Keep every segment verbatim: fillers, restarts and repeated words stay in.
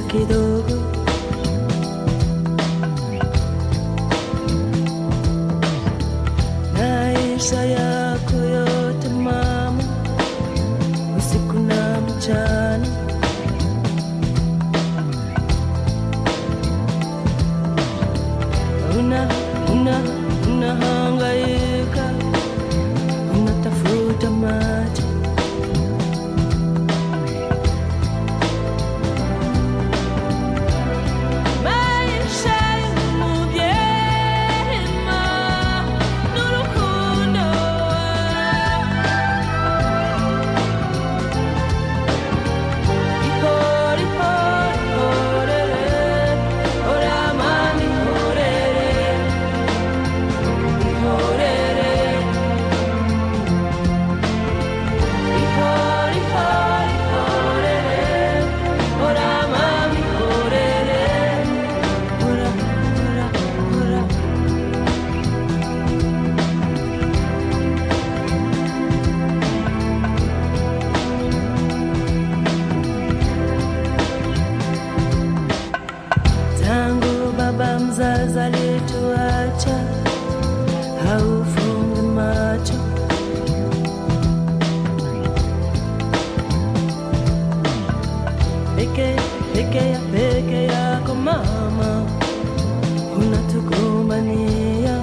kidogo. Maisha yako yote mama, usiku na mchana. Una, una, unahangaika, unatafuta maji. Baba mzazi alituacha, haufungi macho. Peke, peke ya peke yako mama, unatugombania.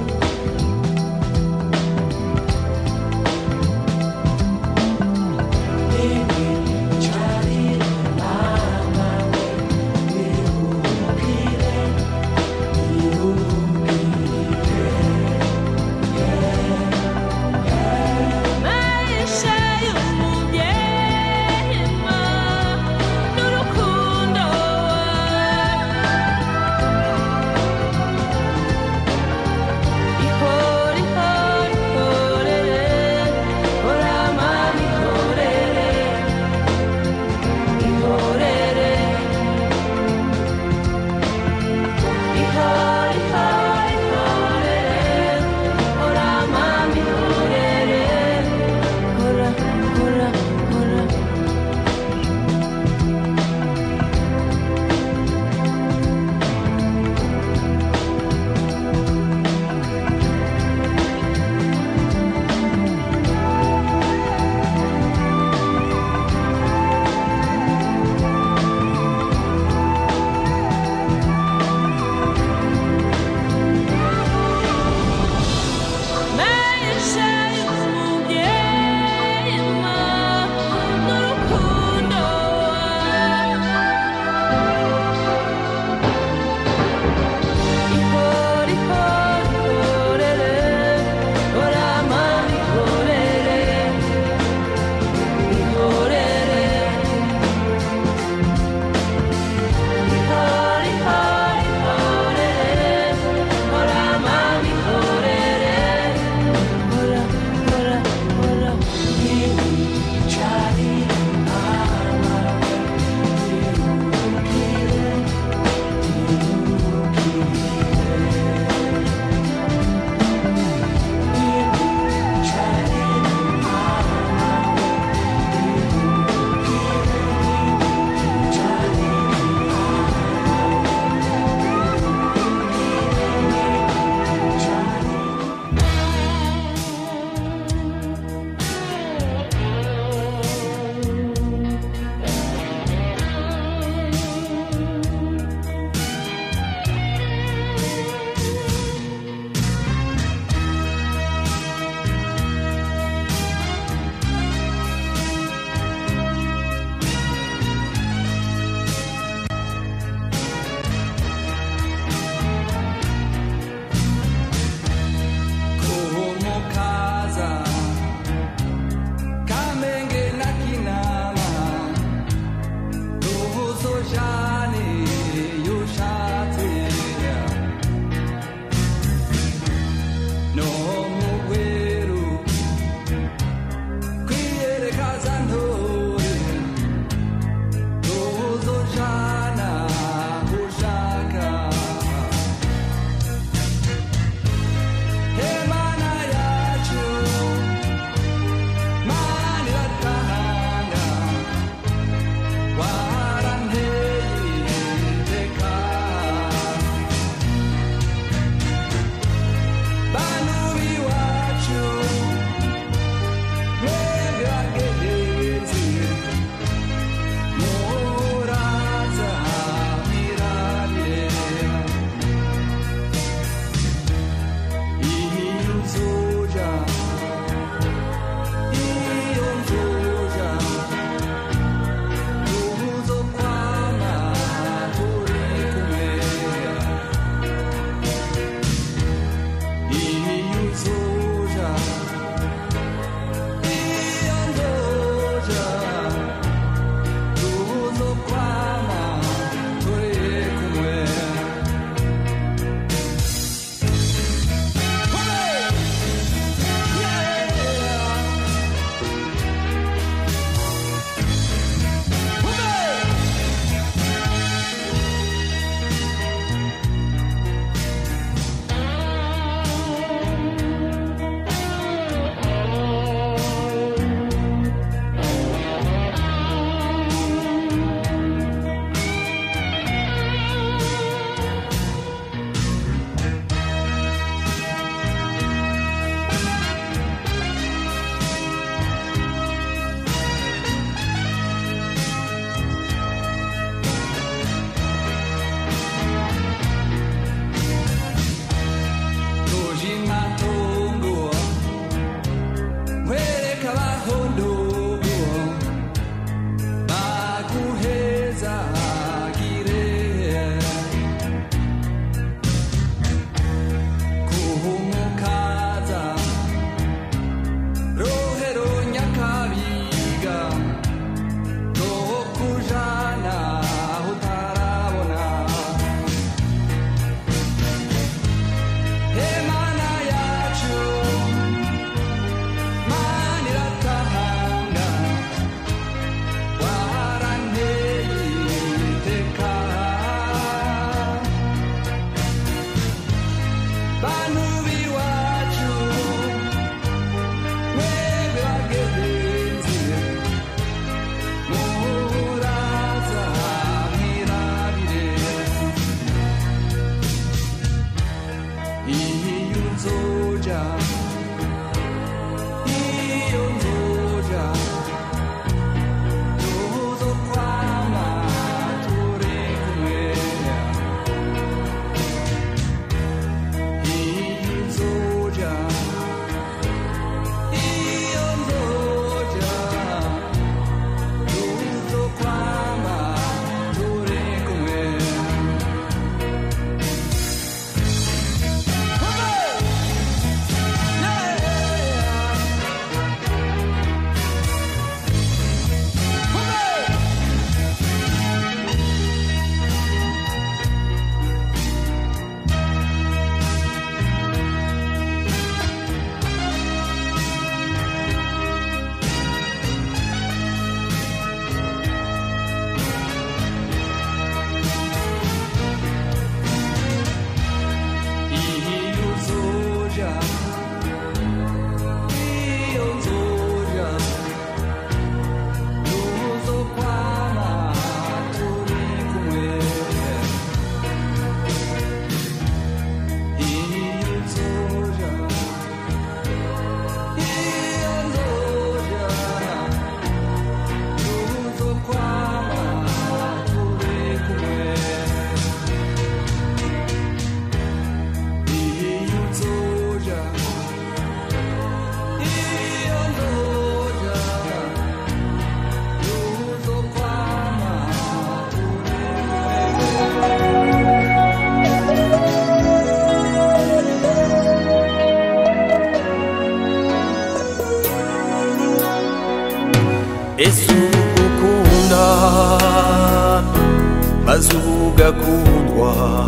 maze ugakundwa.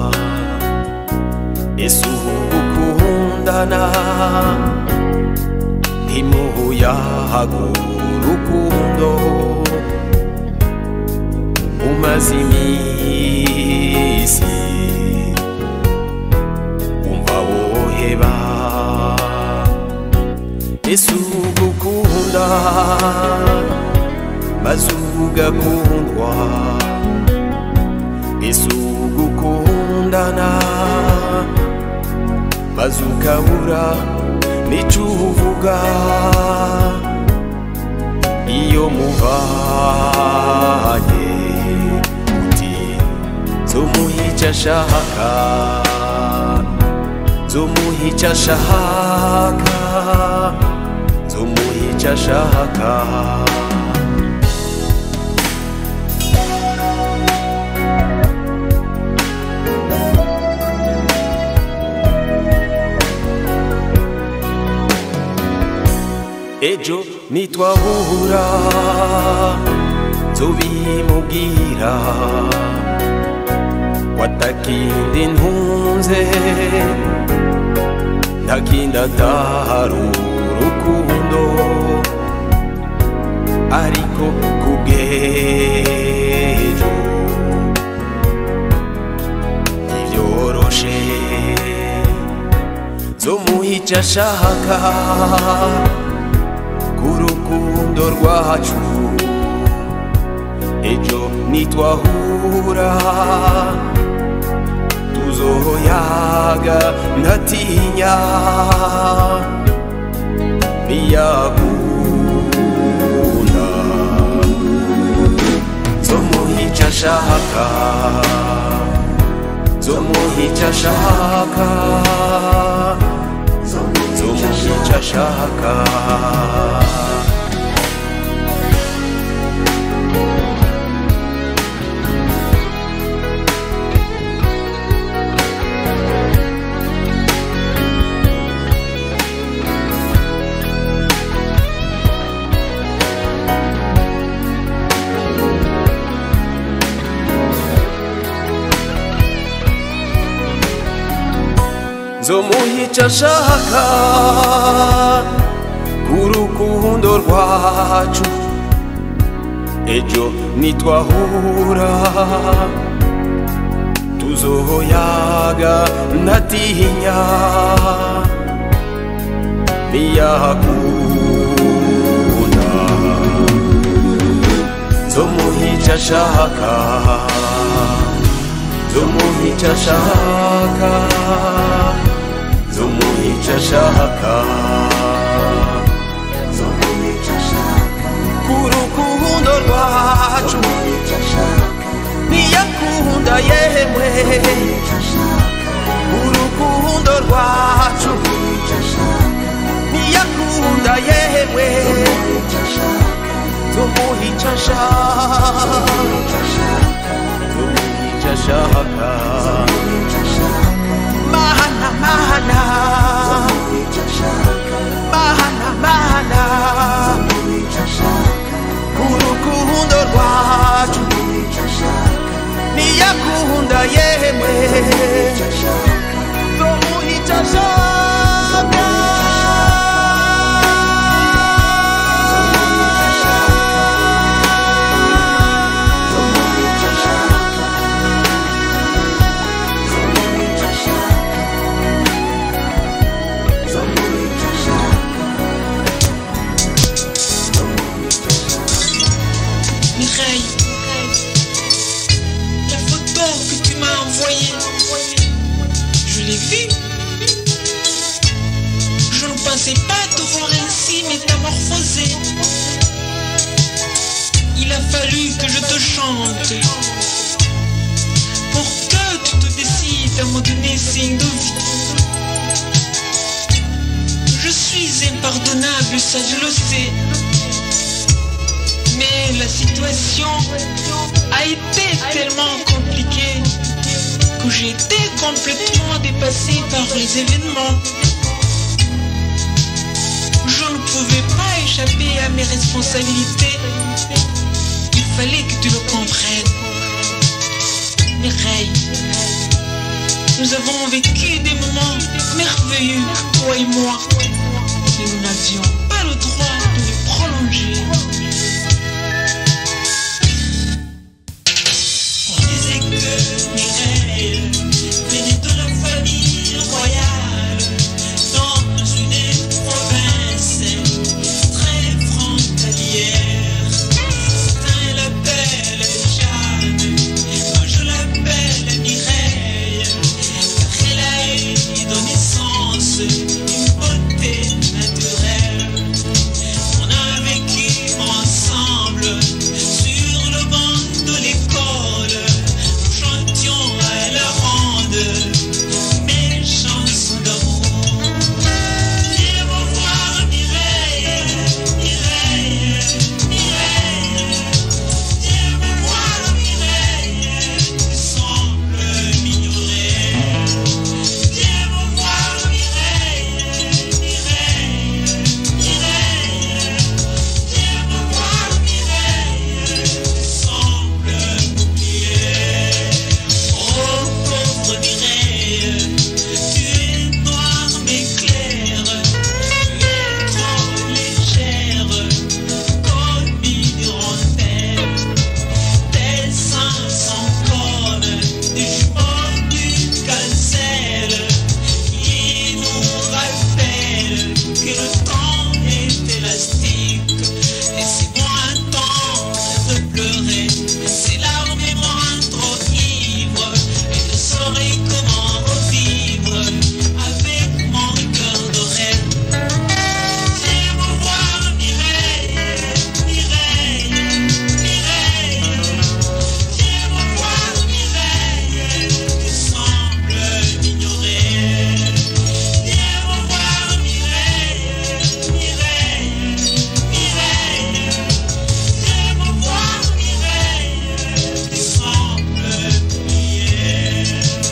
Ese ugukundana ntimuyahaga urukundo, umaze iminsi wumva woheba. Ese ugukunda maze ugakundwa, ese ugukundana maze ukabura n'icyo uvuga iyo mubanye, uti nzomuha icyo ashaka, nzomuha icyo ashaka, nzomuha icyo ashaka. Ejo nitwahura nzobimubwira, watakindi ntunze ntakindi atari urukundo, ariko kubw'ejo ntibyoroshe. Nzomuha icyo ashaka urukundo rwacu. Ejo nitwahura tuzoyaga ntatinya, niyakunda nzomuha icyo ashaka, nzomuha icyo ashaka, nzomuha icyo ashaka. Nzomuha icyo ashaka k'urukundo rwacu. Ejo nitwahura tuzoyaga ntatinya, niyakunda nzomuha icyo ashaka, nzomuha icyo ashaka, nzomuha icyo ashaka, nzomuha icyo ashaka k'urukundo rwacu. Niyakunda yemwe urukundo rwacu, niyakunda yemwe nzomuha icyo ashaka, nzomuha icyo ashaka. Mana mana mana mana urukundo rwacu, niyakunda yemwe nzomuha icyo ashaka. La photo que tu m'as envoyée, je l'ai vue. Je ne pensais pas te voir ainsi métamorphosée. Il a fallu que je te chante pour que tu te décides à me donner signe de vie. Je suis impardonnable, ça je le sais. Mais la situation a été tellement compliquée que j'ai été complètement dépassée par les événements. Je ne pouvais pas échapper à mes responsabilités. Il fallait que tu le comprennes. Mireille. Nous avons vécu des moments merveilleux, toi et moi, et nous n'avions pas le droit de les prolonger. On disait que Mireille venait de la famille royale dans une province très frontalière. Certains l'appellent Jeanne, moi je l'appelle Mireille, car elle a eu de naissance une beauté naturelle. On a vécu ensemble sur le banc de l'école, nous chantions à la ronde mes chansons d'amour. Viens me voir Mireille, Mireille, Mireille. Viens me voir Mireille, tu sembles m'ignorer. Viens me voir Mireille, Mireille, Mireille. Viens me voir Mireille, tu sembles m'oublier. Oh pauvre Mireille, tu es noire mais claire, tu es trop légère comme une hirondelle. Tes seins sont comme des jumeaux d'une gazelle qui nous rappellent que le temps est élastique. Et si moi tendre de pleurer, ces larmes me rendent trop ivre, et ne saurais comment revivre avec mon cœur de reine. Viens me voir Mireille, Mireille, Mireille. Viens me voir Mireille, tu sembles m'ignorer. Viens me voir Mireille, Mireille, Mireille. Viens me voir Mireille, tu sembles m'oublier.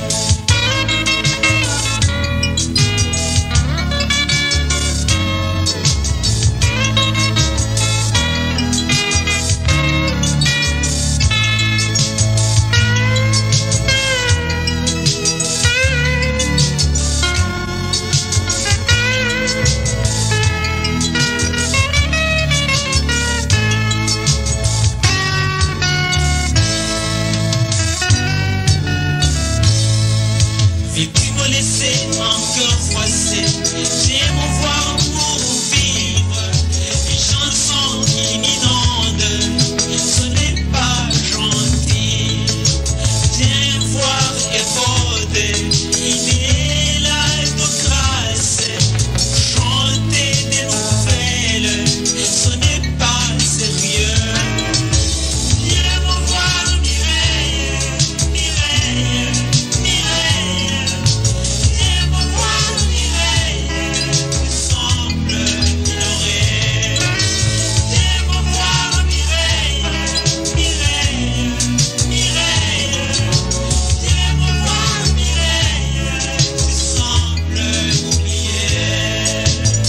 Veux-tu me laisser un cœur froissé? Viens me voir pour vivre. Les chansons qui m'inondent, ce n'est pas gentil. Viens voir Hérode, il est là de grâce. Chanter des nouvelles, ce n'est pas sérieux. Viens me voir Mireille, Mireille, Mireille. Viens me voir Mireille, tu sembles m'ignorer. Viens me voir Mireille, Mireille, Mireille. Viens me voir Mireille, tu sembles m'oublier.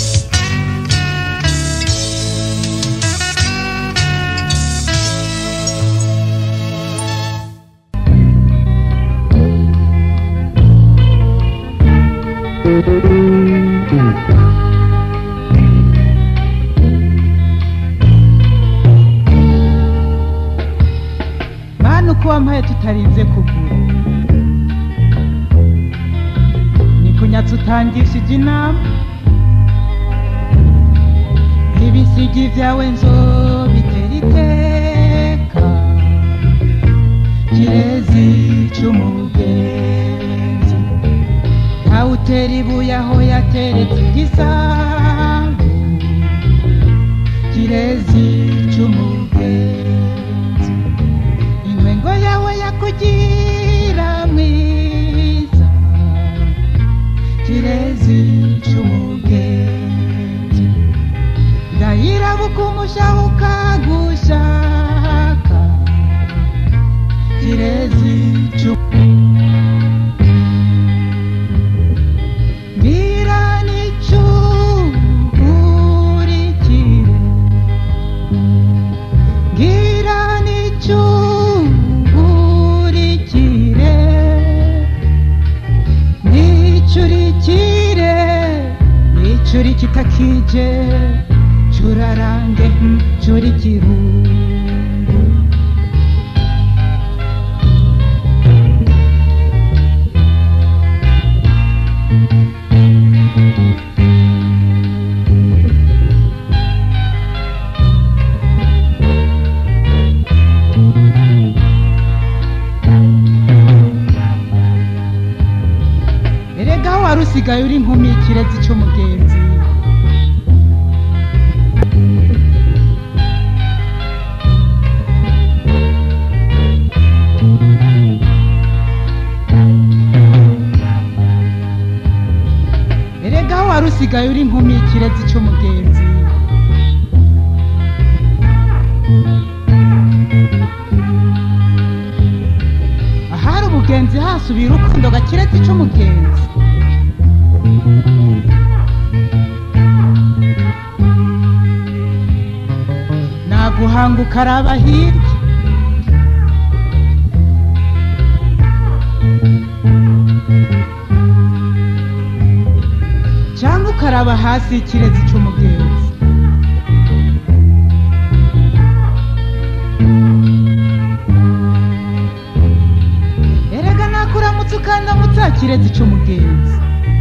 Mana uko wampaye tutarinze kugura, ni kunyatsa utangishije inama. Ibisigi vyawe nzobitera iteka, kirezi c'umugenzi ntawutera ibuye aho yateretse igisambu. Kirezi c'umugenzi, intwengo yawe yakugira mwiza. Kirezi c'umugenzi, ndahirabuka umushaho ukagushaka. Kirezi c'umugenzi, ngira nicungurikire, ngira nicungurikire. takije churarange churi kirungu erega warusigaye uri inkumi ikirezi cyo mugenzi erega warusigaye uri inkumi ikirezi cyo mugenzi ahari ubugenzi hasubira urukundo gakirezi cyo mugenzi naguhanga ukaraba hirya cyangwa ukaraba hasi ikirezi cy'umugenzi erega nakuramutse ukandamutsa kirezi cy'umugenzi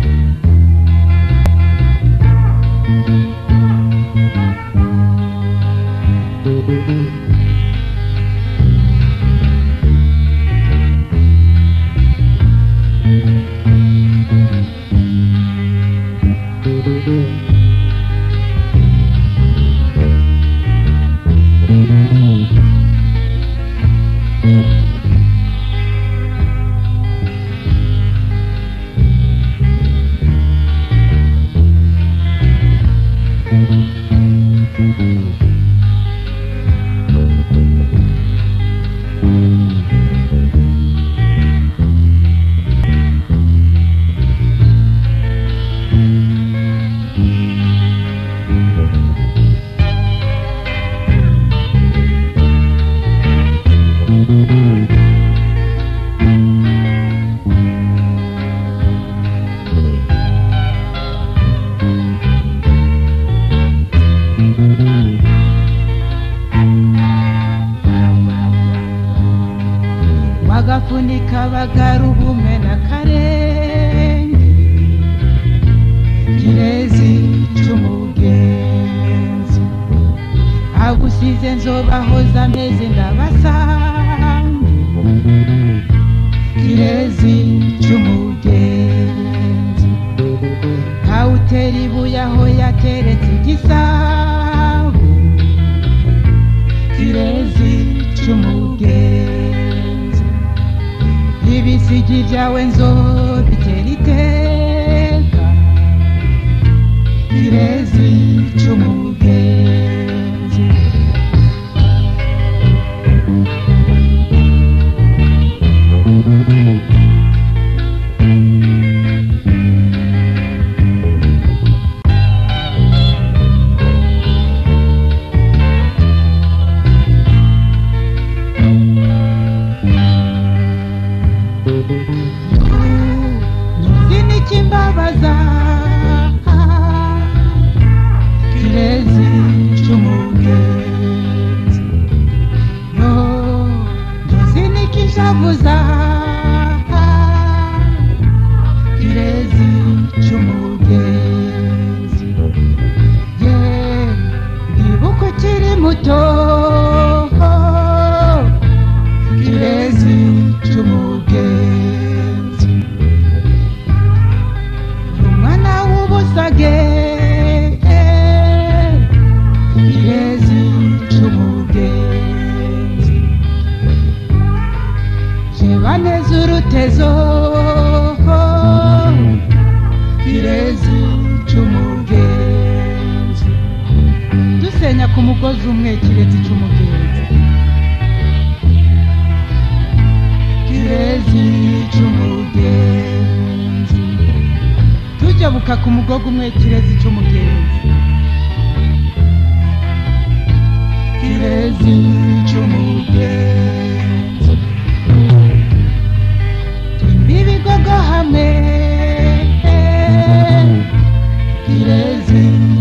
bagafunika bagarubume na karenge kirezi cy'umugenzi agusize nzobahoza meze ndabasange kirezi cy'umugenzi ntawutera ibuye aho yateretse igisabo kirezi cy'umugenzi ibisigi byawe nzobitera iteka kirezi cy'umugenzi Kimbabaza kirezi cy'umugenzi no nzinikishavuza kirezi cy'umugenzi ye ndibuko kiri muto kirezi cy'umugenzi sage kirezi cy'umugenzi jebaneza urutezo kirezi cy'umugenzi dusenya ku mugozi umwe kirezi cy'umugenzi kirezi cy'umugenzi tujabuka ku mugogo umwe kirezi cy'umugenzi kirezi cy'umugenzi imbibigogo hamwe kirezi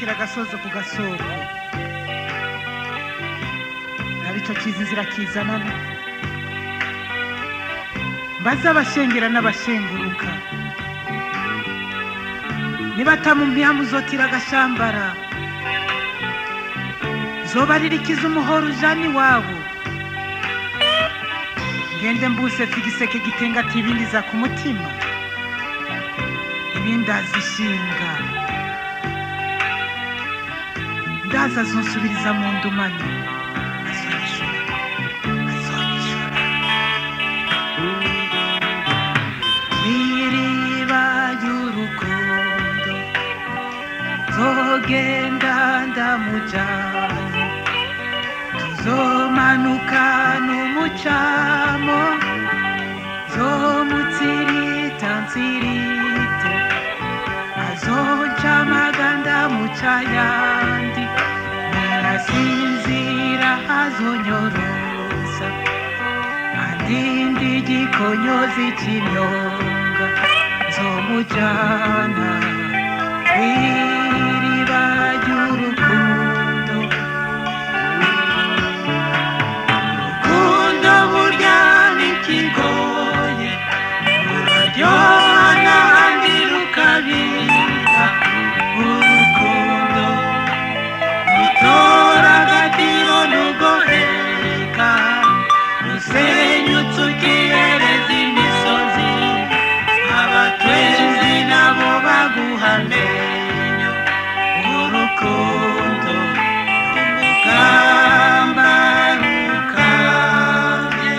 nzokira agasozo ku gasoko nabico kiza inzira kizanana mbaza abashengera n'abashenguruka nibatamumpiya muzotira agashambara zobaririkiza umuhoro ujana iwabo ngende mbusetse igiseke gitengata ibindi za ku mutima ibindi azishinga ndaza azonsubiriza mu ndumane azonyishura azonyishura iriba ry'urukundo zogenda ndamujyanye tuzomanuka n'umucamo zomutsirita ntsirite azonca amaganda mucayandi narasinzira azonyorosa andindi igikonyozi cy'imyonga zomujyana kw'iriba ry'urukundo urukundo burya n'ikigoye ruraryoha n'ahandi rukabira urukundo rutora agatiro n'ugoheka rusenyutse ukiyereza imisozi abatwenzi nabo baguha amenyo urukundo umugamba rukambye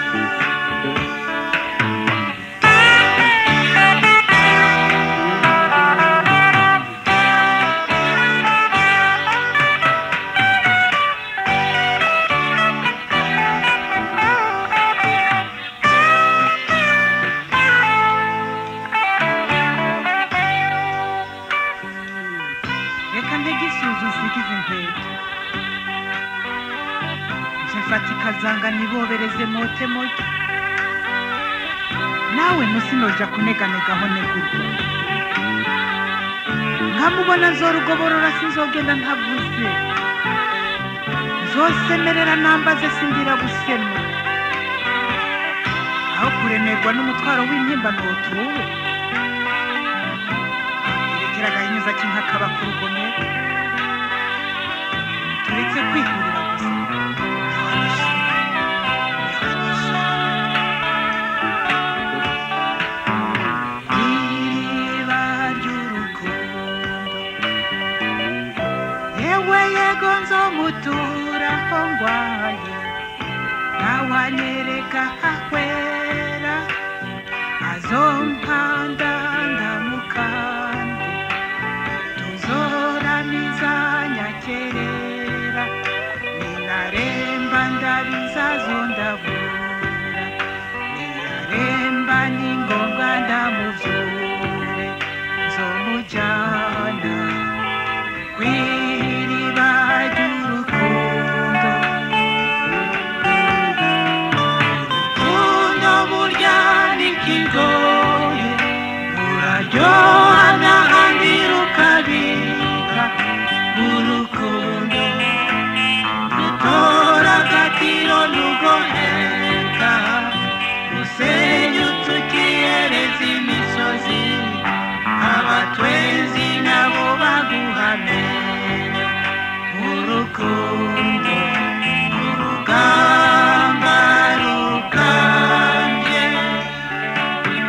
reka ndegisuzu nsigize inkweto nshafata ikazanga nibobereze mote mote nawe ntusinoja kuneganegaho negurwa nkamubona nzorugoborora sinzogenda ntavuze nzosemerera nambaze sindira gusema aho kuremerwa n'umutwaro w'intimba ntutuwe kiragahinyuza kinkakaba ku rugomero turetse kwihurira gusa iriba ry'urukundo yewe yego nzomutura aho ngwaye nawe anyereka ahwera azompanda ndamukande tuzoramiza nyakerera ninaremba ndabiza zondavura ninaremba ningombwa ndamuvyure nzomujana kw'iriba ry'urukundo urukundo burya n'ikigoye ruraryoha n'ahandi rukabika urukundo rutora agatiro n'ugoheka rusenyutse ukiyereza imisozi abatwenzi nabo baguha amenyo urukundo urugamba rukambye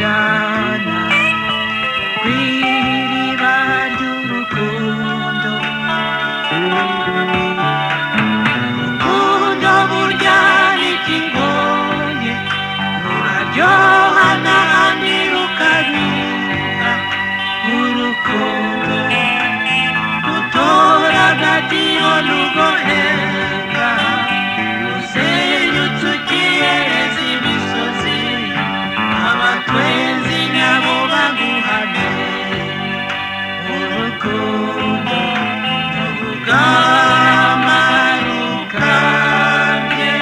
jana kw'iriba ry'urukundo. Urukundo burya n'ikigoye ruraryoha n'ahandi rukaribwa. Urukundo rutora agatiyo rugoheka rusenyutse ukiyereza imisozi abatwenzi nabo baguhane. Urukundo rugama rukambye.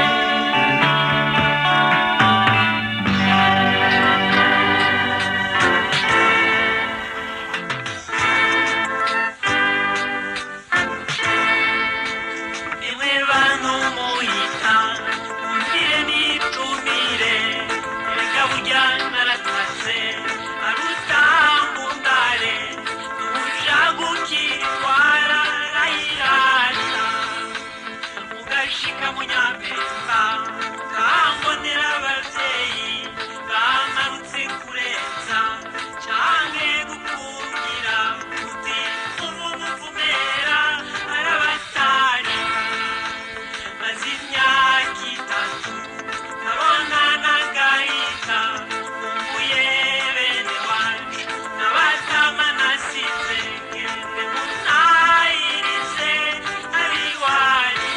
Niwe bantu muyita mundire nitumire erega burya naratase arutambundare nuja gukitwara rayirata mugashika munyapesa kambonera abavyeyi bamarutse kurenza canke gukungira uti umuvumera arabatari maze imyaka itatu nkabona nagahita nkumbuye bene wacu n'abatama nasize gende munayirize abiwanyu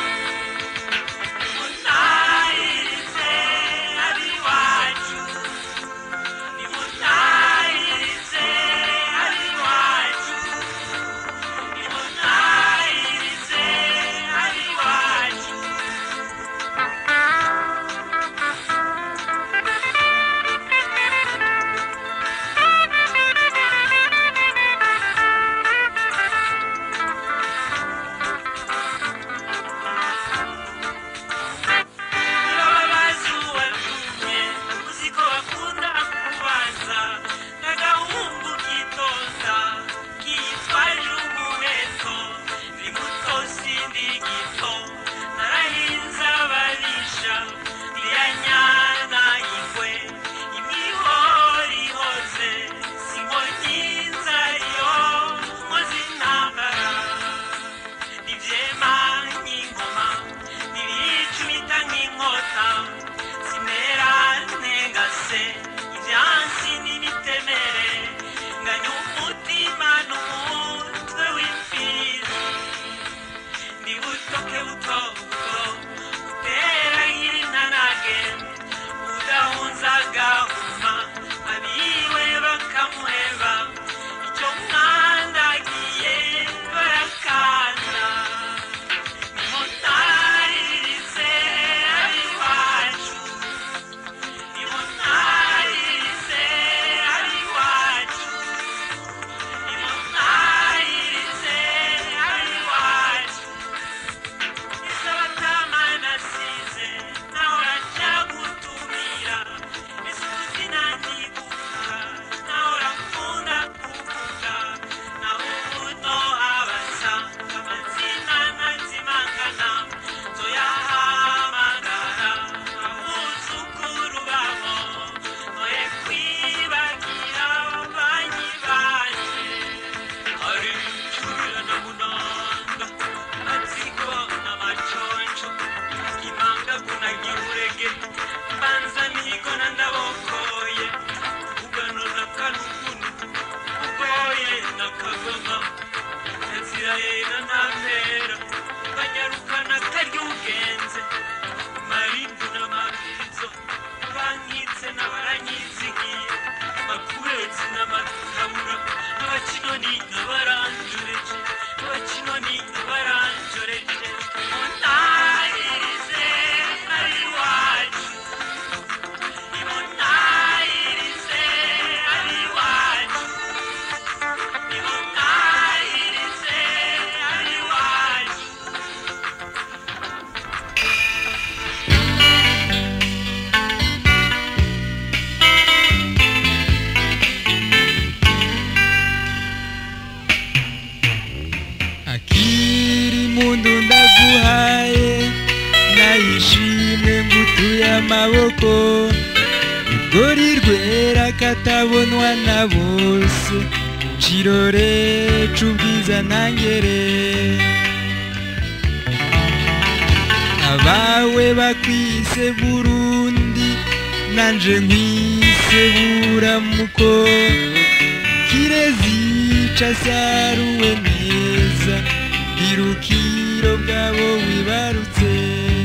munayirize abiwacu nimunayirize abiwacu nimunayirize abiwacu. Urababaza uwatumye uziko bakunda kubaza n'agahungu kitoza kitwaje umuheto rimuto sindi gito narahinze ababisha iriya nyana y'ingwe imihori ihoze simbonye inzariyo nkoze intambara nivyemanye ingoma nibicumita nk'inkota sinera ntengase ivyansi n'imitemere nganya umutima n'umutwe w'imfizi ni butoke buto buto utera nk'intanage udahunza agahuma abiwe bakamuheba icyo mwandagiye barakanda. Nimunayirize abiwacu nimunayirize abiwacu nimunayirize abiwacu. Isabatama nasize nahora nja gutumira isuzi nandiguka nahora nkunda kuvuga naho uno abasa amazina ntazimangana nzoyahamagara abuzukuru babo noye kwibagira banyi banje. Hari Jubila na Munanda Matsiko na Machocho Kimanga kuna giurege Banza migo na ndabokoye Ugano na kanukunu Ugoye na kagoma Nzira ye na ntamera Banyaruka na karyugenze Marindu na mabirizo Bankitse na baranyizigiye Makurezi na matabura Abakinoni na baranjureje Abakinoni na baranjureje Munayirize abiwacu nimunayirize abiwacu nimunayirize abiwacu. Akiri mundu ndaguhaye nayishimwe ngutuye amaboko rugori rwera katabonwa na bose cirore c'ubwiza nangere abawe bakwise Burundi nanje nkwise buramuko kirezi casaruwe neza irukiro bwabo wibarutse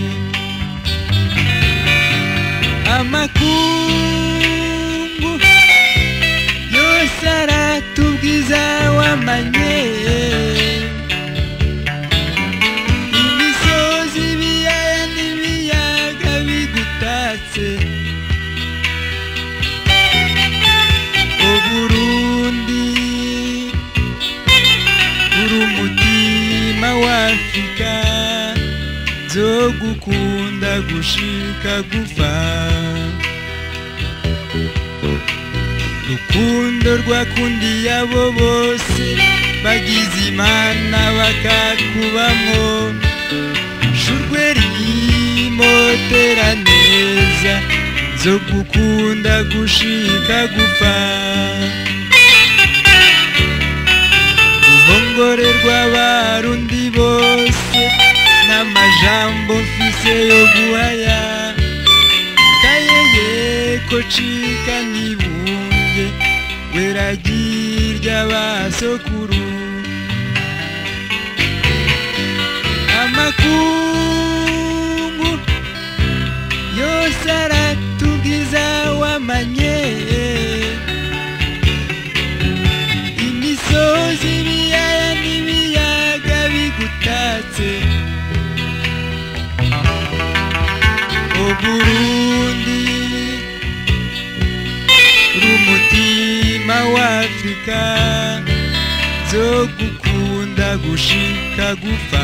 amakungu yose aratubwiza wamanye imisozi ibiyaya n'ibiyaga bigutatse o Burundi uri umutima w'Afrika zogukunda gushika gufa rukundo rwakundiye abo bose bagize Imana bakakubamwo shurwe rimotera neza zogukunda gushika gufa ruhongore rw'abarundi bose n'amajambo mfise yo guhaya kayeye ko cika nibunge weragirya basokuru amakungu yose aratubwiza wamanye imisozi ibiyaya n'ibiyaga bigutatse o Burundi rumutima w'Afrika zogukunda gushika gufa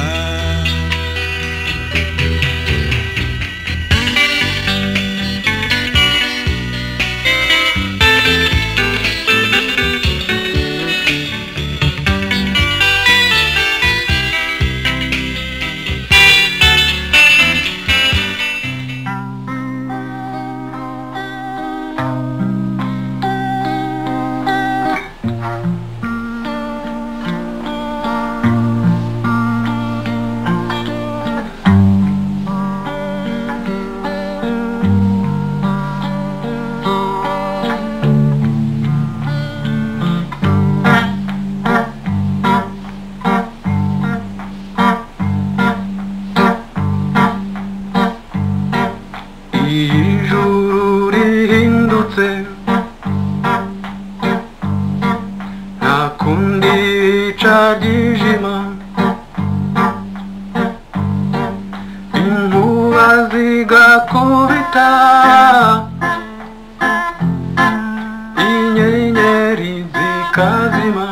ijuru rihindutse nta kundi bica ryijima inkuba zigakubita inyenyeri zikazima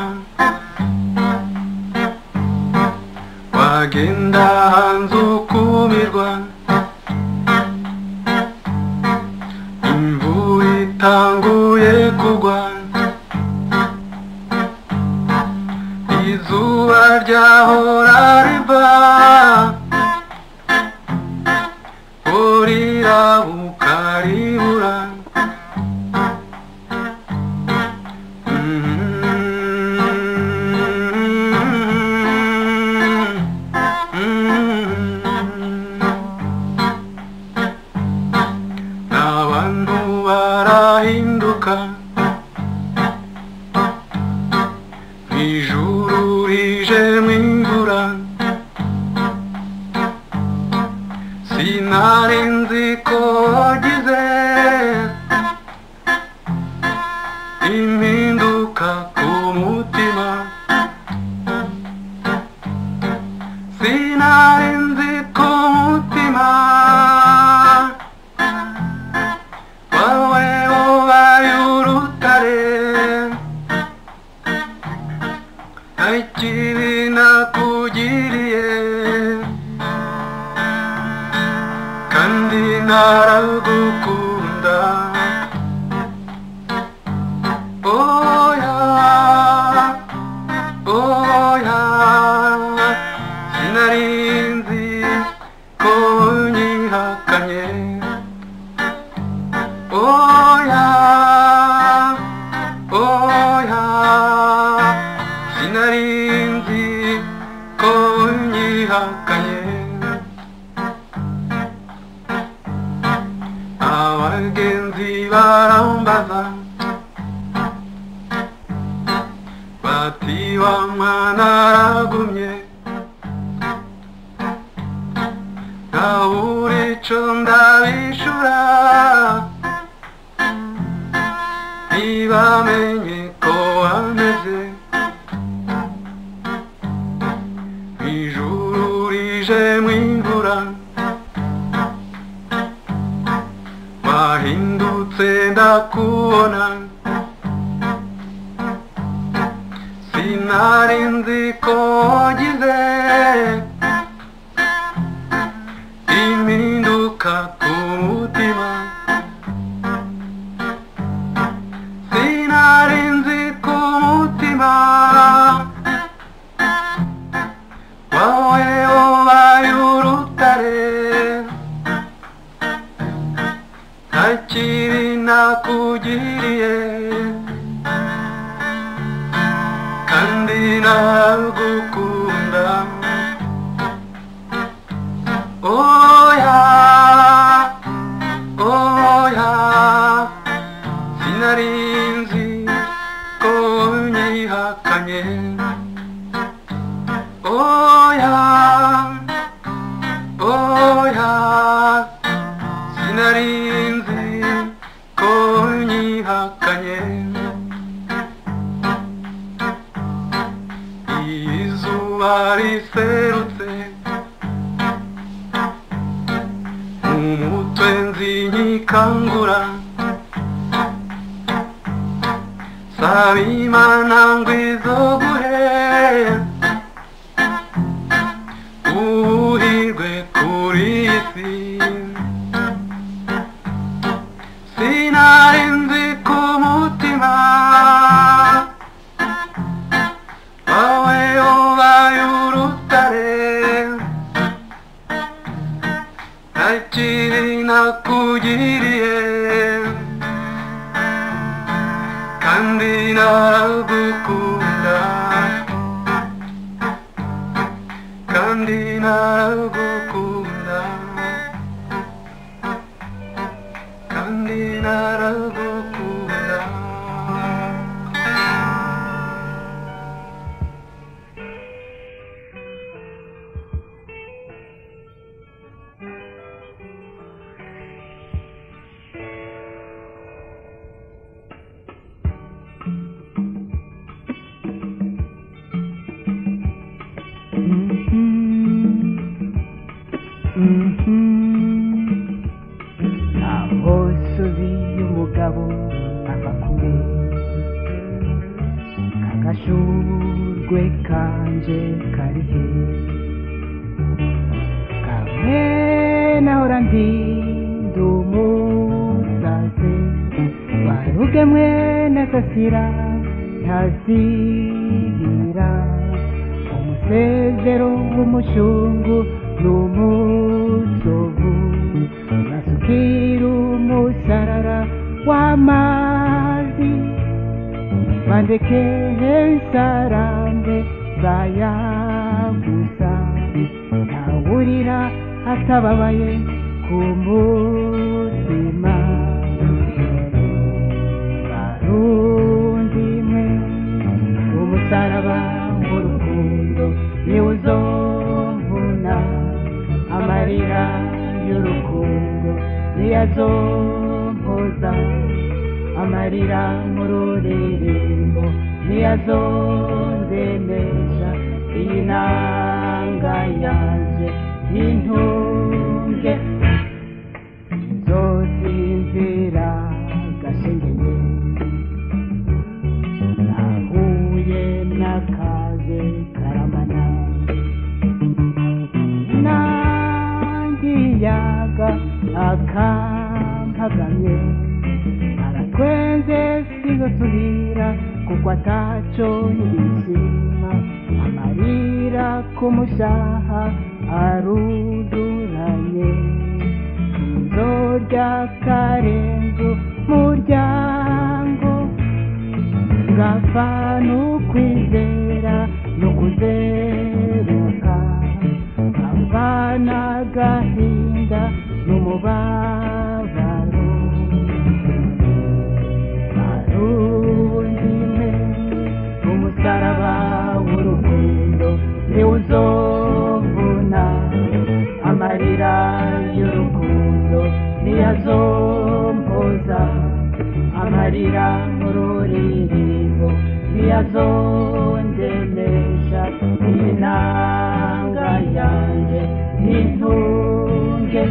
wagenda hanze ukumirwa tanguye kugwa izuba ryahora riva urira ukaribura n'abantu barahinduka ijuru rije mw'imvura sinari nzi ko wagize impinduka ku mutima sinari nzi ko umutima wawe ubaye urutare ikibi nakugiriye kandi naragukunda oh naragumye ntabura ico ndabishura ntibamenye ko wameze ijuru rijemwo imvura wahindutse ndakubona sinari nzi ko wagize impinduka ku mutima sinari nzi ku mutima wawe wabaye urutare nta kibi nakugiriye kandi nagukunda oya oya sinari nzi ko unyihakanye oya oya sinari nzi ko unyihakanye izuba riserutse umutwe nzinyikangura saba Imana ngo izoguhe ubuhirwe kuri iyi si sinari nzi ku mutima wawe ubaye urutare nta kibi nakugiriye kandi nagukunda kandi nagukunda kandi nagukunda aho subiye umugabo ava kure kagashurwe kanje kari he kamwe nahora ndi ndumusaze baruge mwene sasira ntazibira umusezero w'umushungu n'umusovu basukira umusarara w'amazi bandeke nsarambe zayagusa ntawurira atababaye ku mutima barundi mwe umusaraba w'urukundo niwo uzomvuna amarira y'urukundo niyazompoza amarira mu ruririmbo niyazondemesha iyi nanga yanje y'intunge nzosinzira gashengeye nahuye n'akaze karamana nangiyaga akampagamye aratwenze sizosubira kuko ataco yishima amarira kumushaha aruduranye nzorya karenzo muryango ngapfa n'ukwizera n'ukuzeruka abana gahinda n'umubabaro barundi mwe umusaraba w'urukundo mururirimbo ntiyazondelesha inanga yanjye nintunge.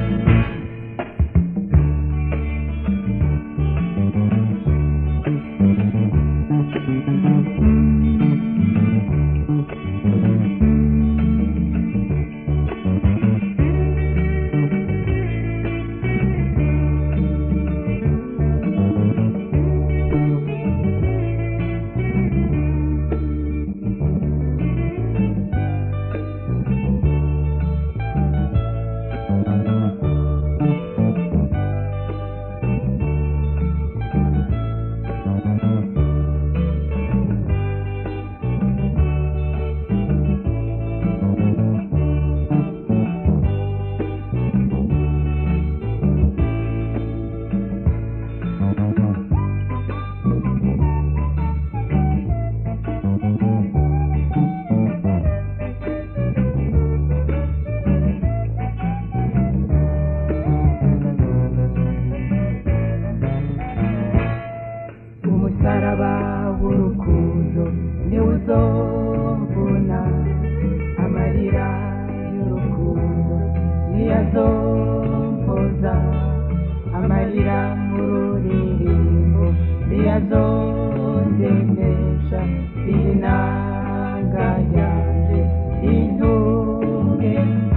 Umusaraba w'urukundo niwo uzomvuna, amarira y'urukundo niyazompoza, amarira mu ruririmbo niyazondenesha inanga yanjye intunge.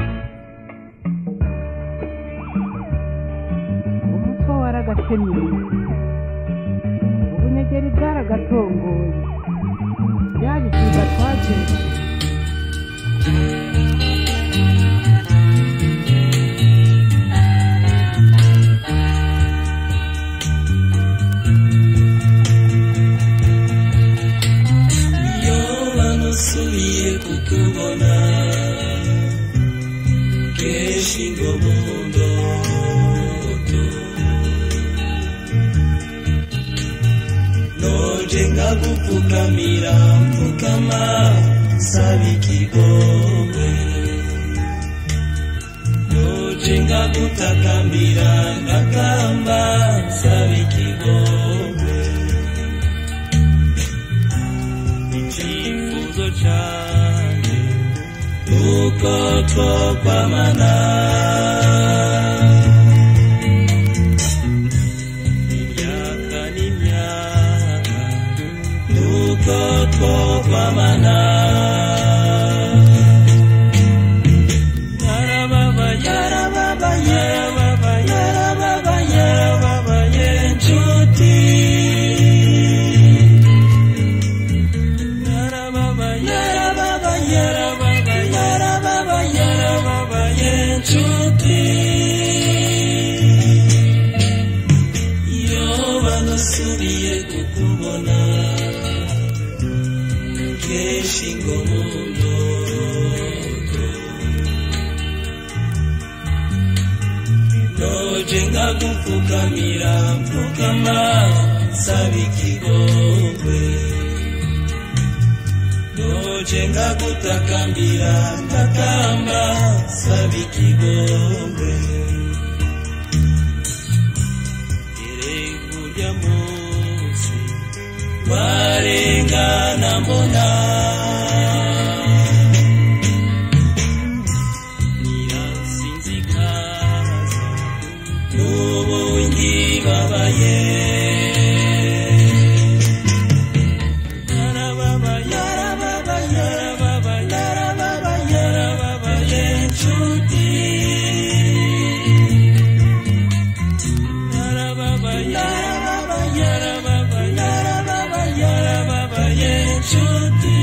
Umutwe waragakenyeye, ubunyegeri bwaragatongoye, byabisiga twageze. Iyo bamusubiye kukubona kenshi ngo mu ndoto, noje nkagupfukamira mpfukama nsaba ikigongwe, noje ngagutakambira ngakamba nsaba ikigongwe. Icyifuzo cyanjye nuko twokwamana, imyaka n'imyaka nuko twokwamana. Yarababaye, yarababaye, yarababaye, yarababaye, yarababaye nshuti. Yarababaye, yarababaye, yarababaye, yarababaye, yarababaye nshuti. Iyo banasubiye kukubona kenshi ngo mu ndoto, noje nkagupfukamira mpfukama nsaba ikigongwe, noje ngagutakambira ngakamba nsaba ikigongwe. Erega urya munsi warengana mbona, nirasinzikaza n'ubu ngibabaye. Yarababaye, yarababaye, yarababaye, yarababaye, yarababaye nshuti. Yarababaye, yarababaye, yarababaye, yarababaye, yarababaye nshuti.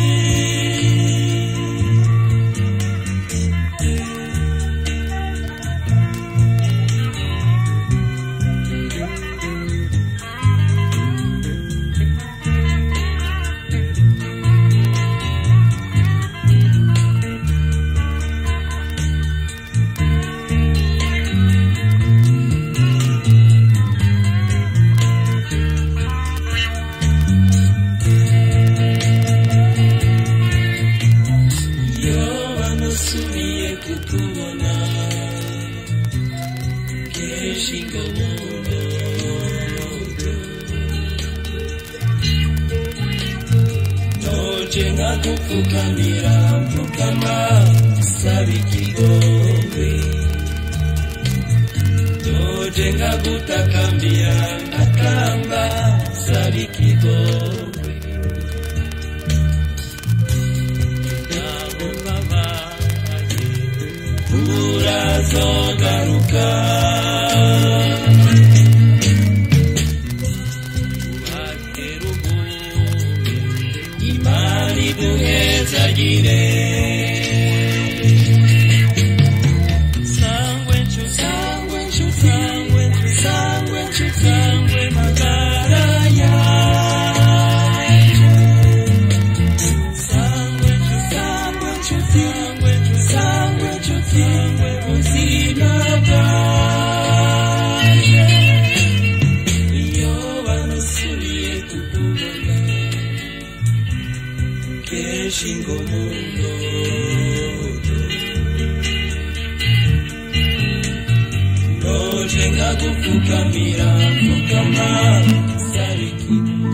Doje nkagupfukamira mfukama saba ikigongwe Doje ngagutakambira ngatamba saba ikigongwe Nawe mbabaye urazogaruka Imani duhezagire Sangwe ncu sangwe ncu sangwe ncu sangwe ncu sangwe magara yaje Sangwe ncu sangwe ncu sangwe ncu sangwe ncu sangwe ubuzima bwaje Iyo banasubiye kukubona Keshingo mundo Doje nkagupfukamira mfukama saba ikigongwe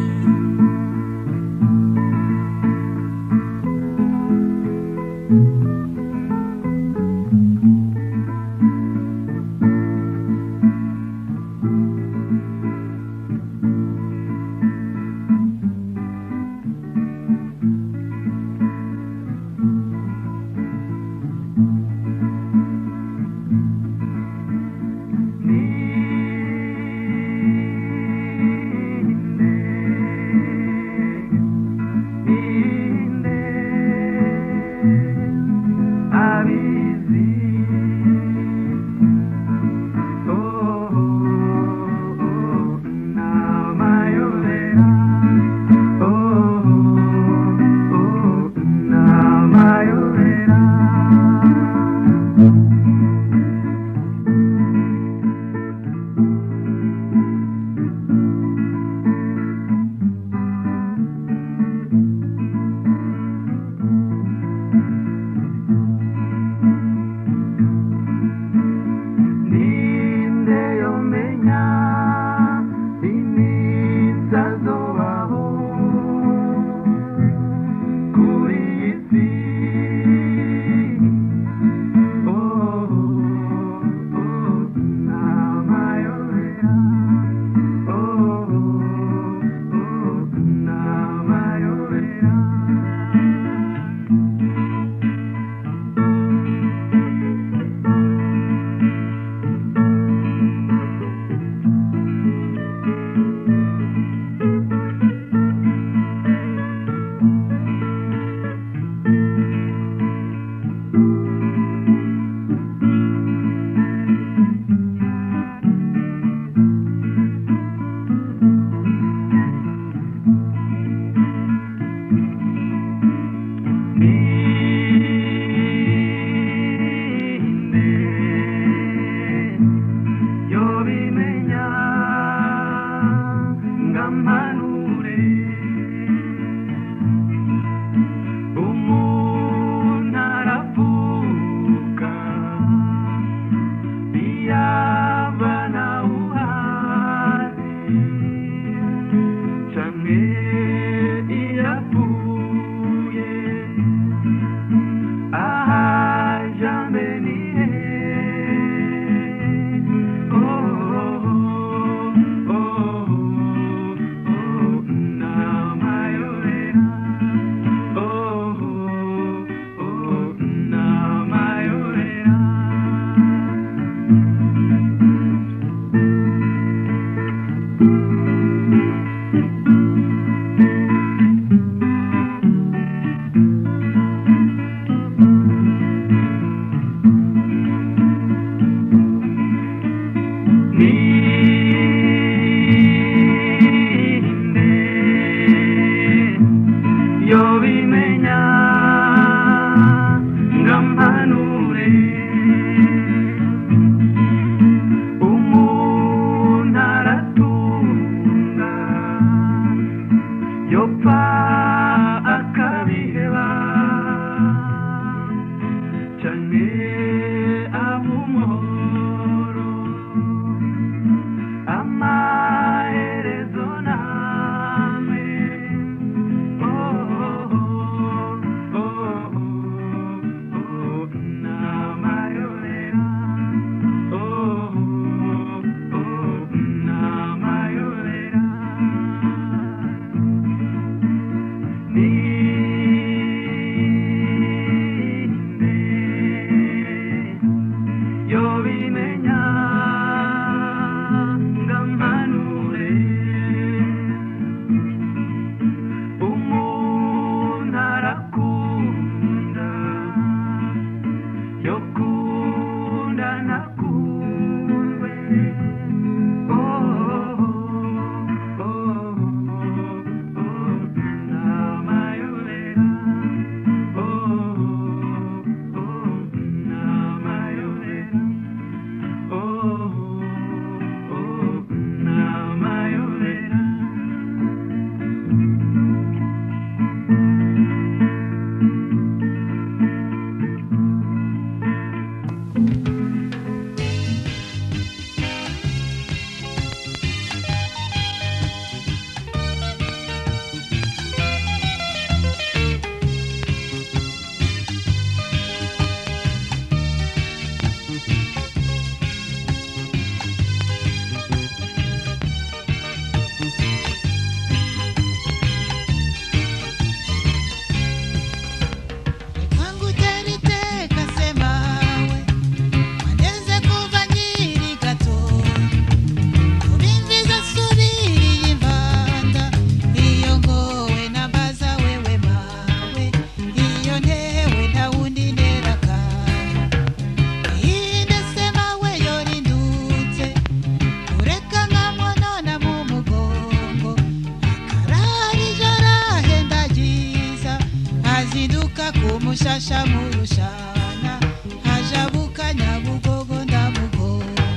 urasha murushana hajabuka nyabugogo ndamugo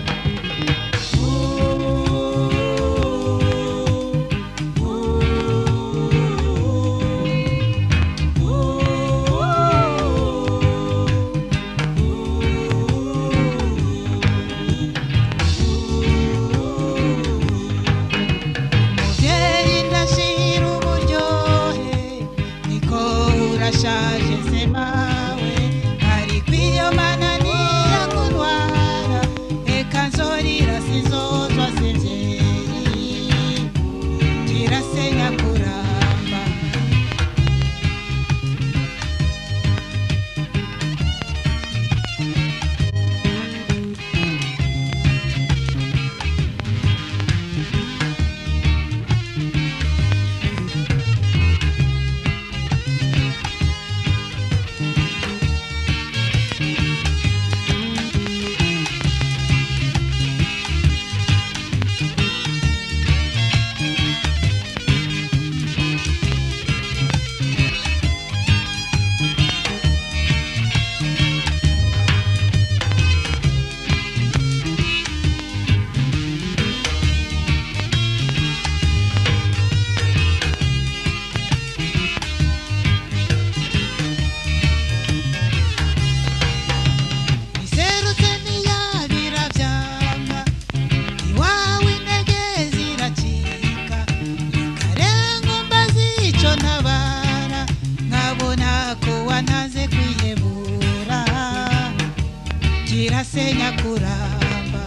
Shaje semawe ari kwiyo mananiya kunwara eka nzorira sizozwa sevyeyi kirasenya kuramba kirasenya kuramba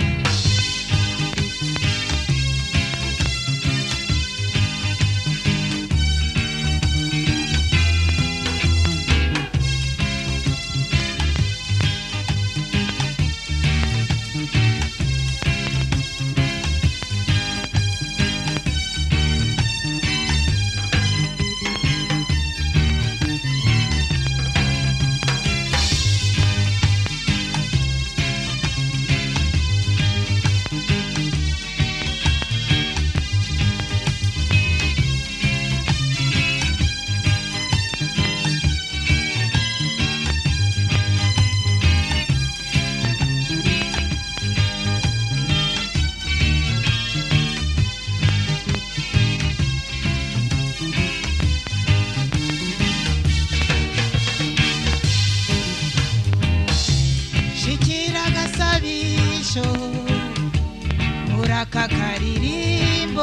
Muraka karirimbo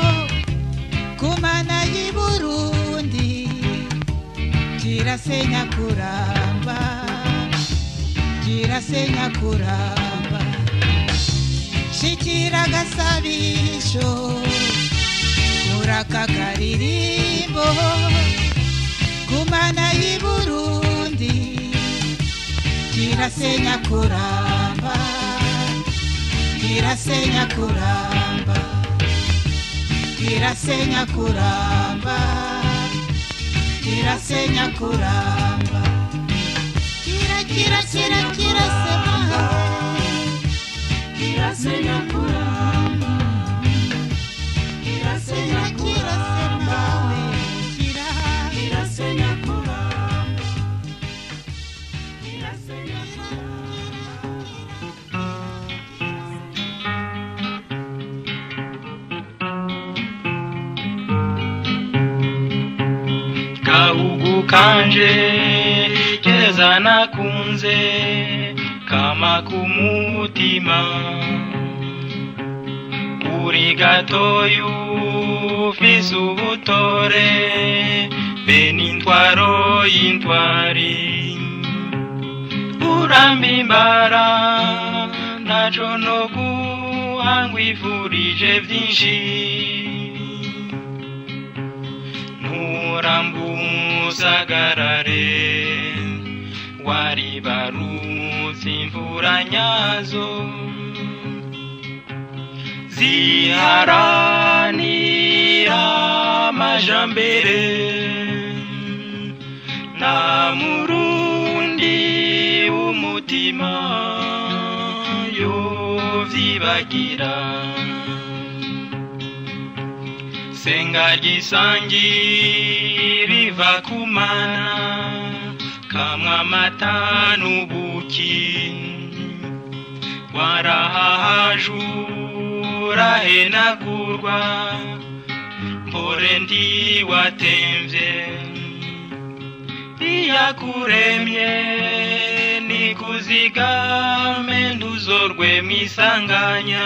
kumana y'i Burundi kirasenya kuramba kirasenya kuramba shikira gasabisho muraka karirimbo kumana y'i Burundi kirasenya kuramba kirasenya kuramba kirasenya kuramba kirasenya kuramba kira kira kira kira sema kirasenya kuramba kirasenya kira sema we kira kirasenya kuramba kirasenya Kahugu kanje keza nakunze kama kumutima uri gatoyu ufise ubutore beni ntwaro y'intwari urambimbara naco no guhangwa ivurije vyinshi Musagarare waribarutse imvura nyazo ziharanira amajambere na murundi umutima yovyibagira senga gisangi riva kumana kamwe amata n'ubuki warahahajura henagurwa mpore ndi watemvye iyakuremye nikuzigame ntuzorwe mwisanganya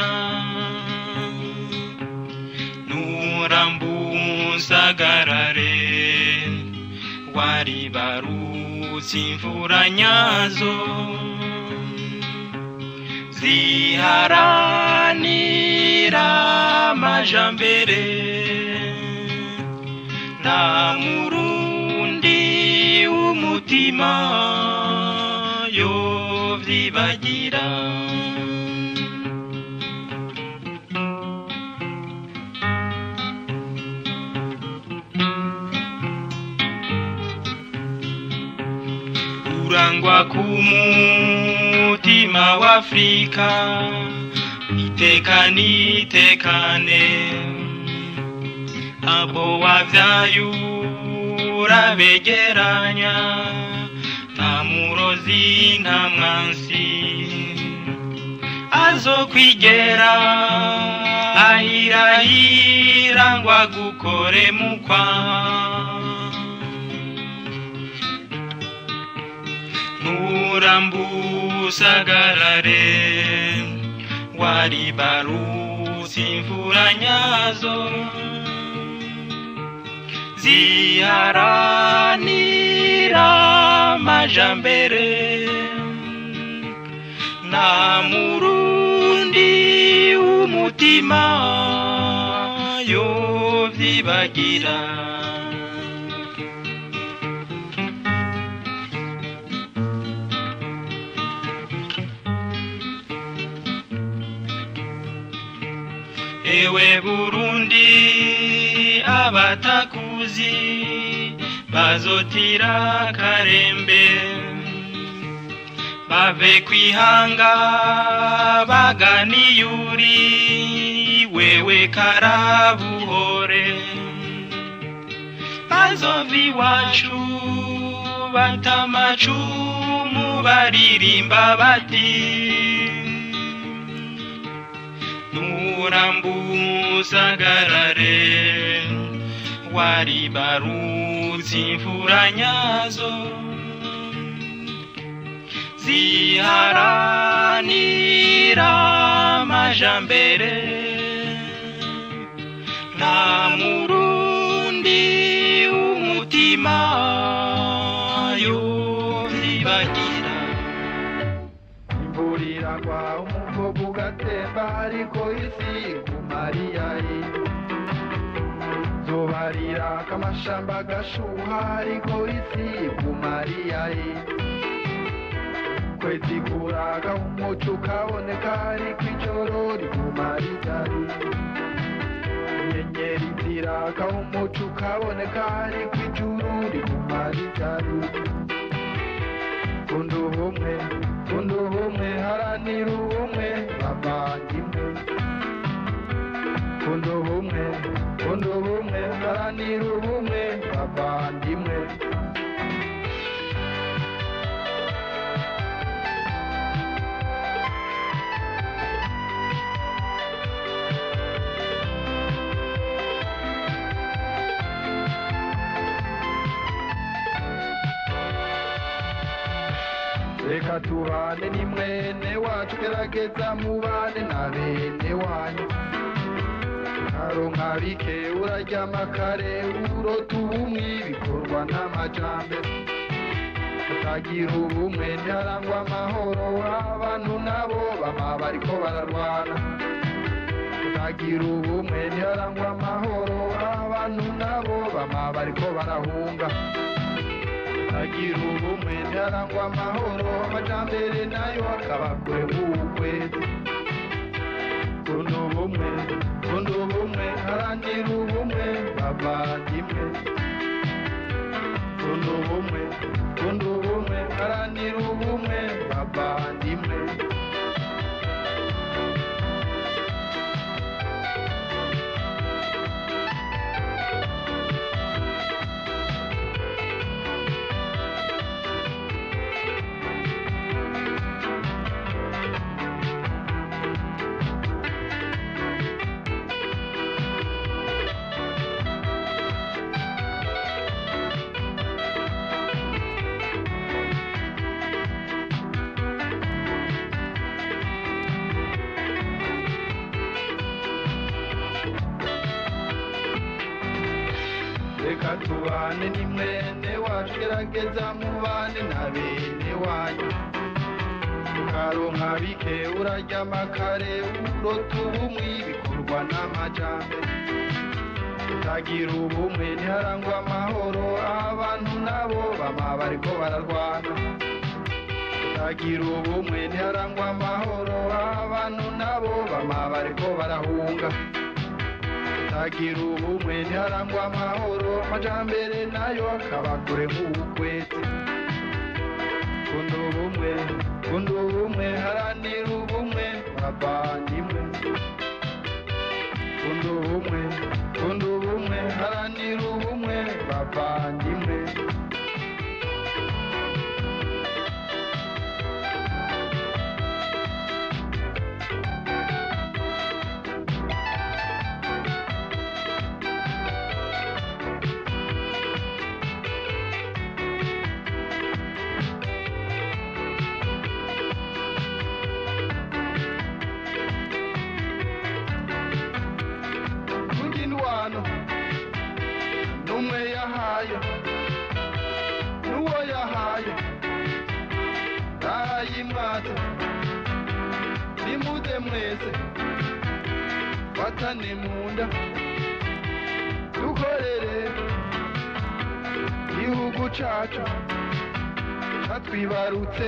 nurambusagarare waribarutse imvura nyazo ziharanira amajambere nta murundi w'umutima yovyibagira urangwa kumutima wa Afrika itekane itekane abo wavyayura begeranya nta murozi nta mwansi azokwigera ahirahira ngo agukore mukwa nurambusagarare waribarutse imvura nyazo ziharanira amajambere nta murundi w'umutima yovyibagira ewe Burundi abatakuzi bazotira karembe bave kwihanga baganiyuri wewe karabuhore bazovi wacu batamacumu baririmba bati nurambusagarare waribarutse imvura nyazo ziharanira amajambere nta murundi w'umutima yovyibagira imvura iragwa umugogo ugatemba ariko isi kumariyayi zobarira kamashamba gashuha ariko isi kumariyayi kwezi kuraga umuco ukaboneka ariko ijoro rikumariyayi inyenyeri ziraka umuco ukaboneka ariko ijuru rikumariyayi kunda ubumwe kunda ubumwe haranira ubumwe bavandimwe kunda ubumwe kunda ubumwe haranira ubumwe bavandimwe reka tubane ni mwene wacu gerageza mubane na bene wanyu aronka bike uraryama kare urota ubumwe bikorwa n'amajambere utagira ubumwe ntiharangwa amahoro abantu nabo bama bariko bararwana utagira ubumwe ntiharangwa amahoro abantu nabo bama bariko barahunga utagira ubumwe ntiharangwa amahoro amajambere nayo akaba kure nk'ukwezi kunda ubumwe kunda ubumwe haranira ubumwe bavandimwe kunda ubumwe kunda ubumwe haranira ubumwe bavandimwe reka tubane ni mwene wacu gerageza mubane na bene wanyu ukaronka bike uraryama kare urota ubumwe bikorwa n'amajambere utagira ubumwe ntiharangwa amahoro abantu nabo bama bariko bararwana utagira ubumwe ntiharangwa amahoro abantu nabo bama bariko barahunga utagira ubumwe ntiharangwa amahoro amajambere nayo akaba kure nk'ubukwezi kunda ubumwe kunda ubumwe haranira ubumwe bavandimwe kunda ubumwe kunda ubumwe haranira ubumwe bavandimwe numwe yahaye nuwo yahaye arayimwata nimuze mwese fatane munda dukorere igihugu cacu catwibarutse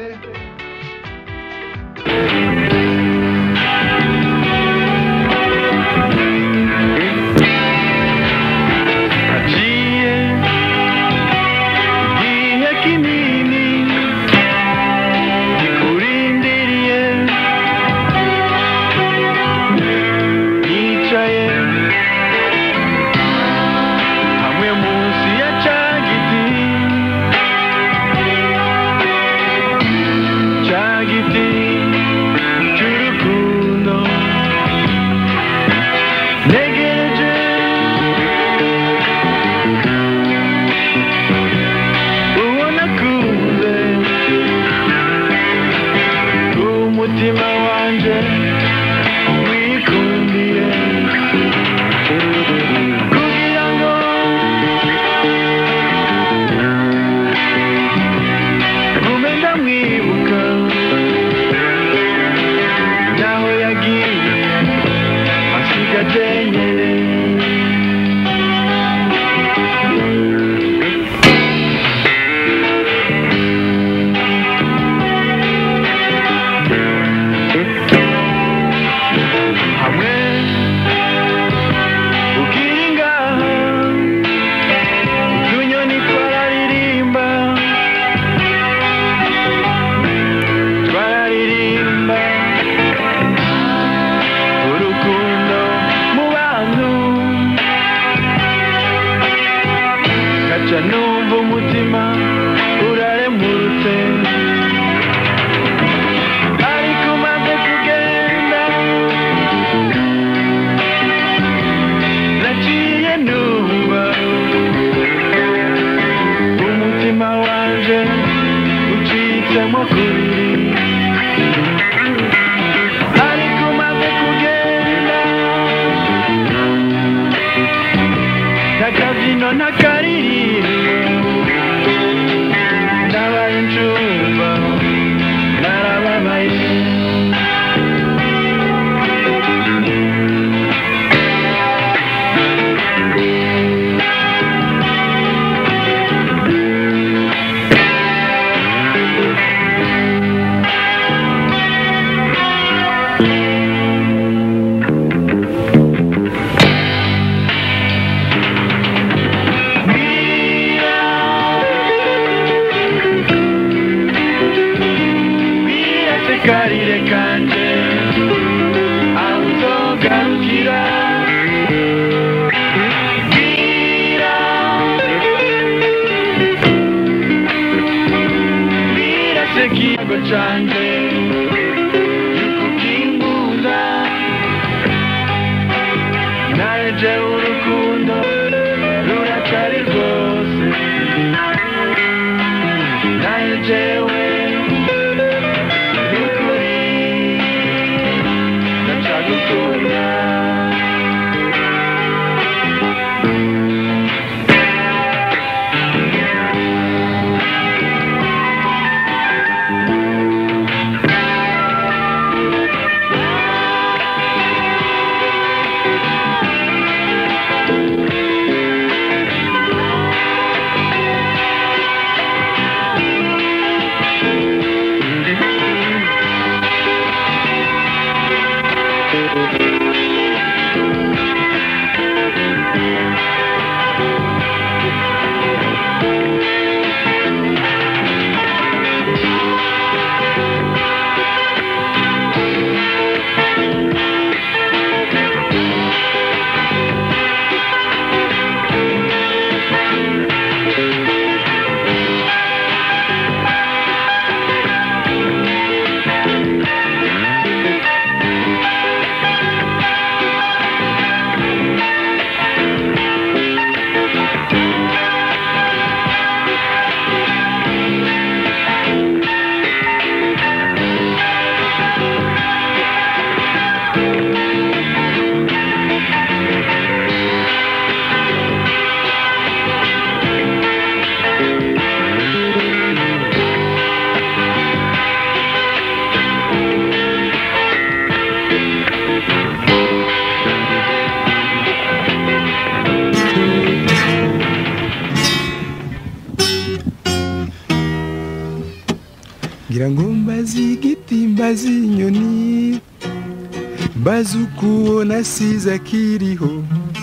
ngira ngo mbaze igiti mbaze inyoni mbaze uko nasize akiriho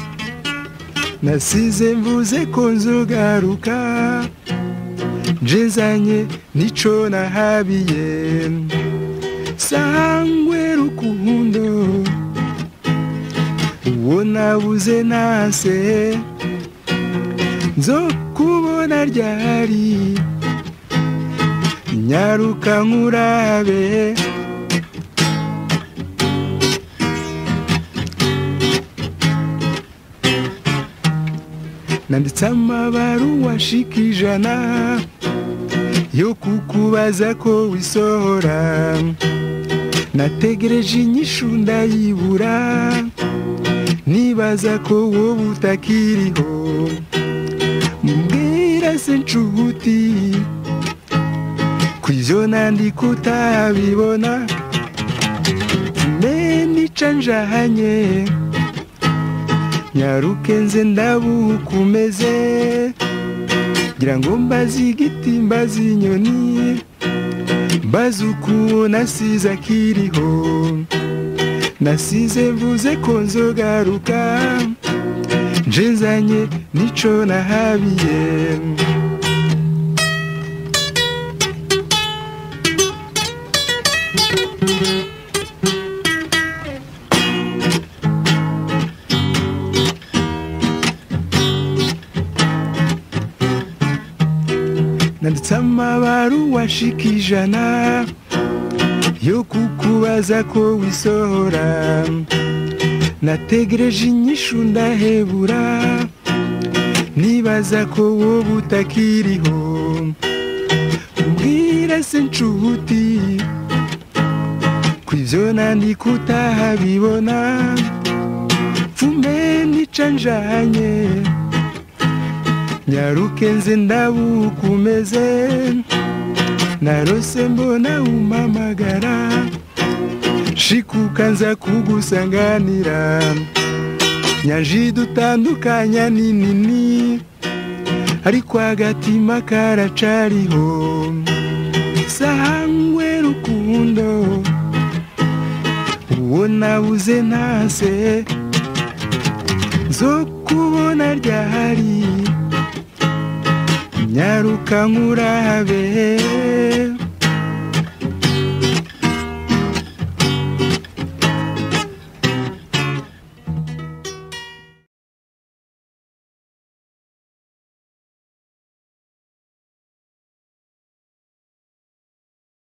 nasize mvuze ko nzogaruka njezanye nico nahabiye sangwe rukundo uwo nabuze nase nzokubona ryari nyaruka nkurabe nanditse amabaruwa ashika ijana yo kukubaza ko wisohora nategereje inyishu ndayibura nibaza ko wowe utakiriho mbwira se nshuti kw'ivyo nandika utabibona menica njahanye nyaruke nze ndabukumeze ngira ngo mbaze igiti mbaze inyoni mbaze uko nasize akiriho nasize mvuze ko nzogaruka njezanye nico nahabiye nanditse amabaruwa ashika ijana yo kukubaza ko wisohora nategereje inyishu ndahebura nibaza ko wowe utakiriho mbwira se nshuti kw'ivyo nandika utahabibona mfume nica njanye nyaruke nze ndabukumeze narose mbona umamagara shikuka nza kugusanganira nyanji dutandukanya ninini ariko agatima karacariho sangwe rukundo uwo nabuze ntase nzokubona ryari nyaruka nkurabe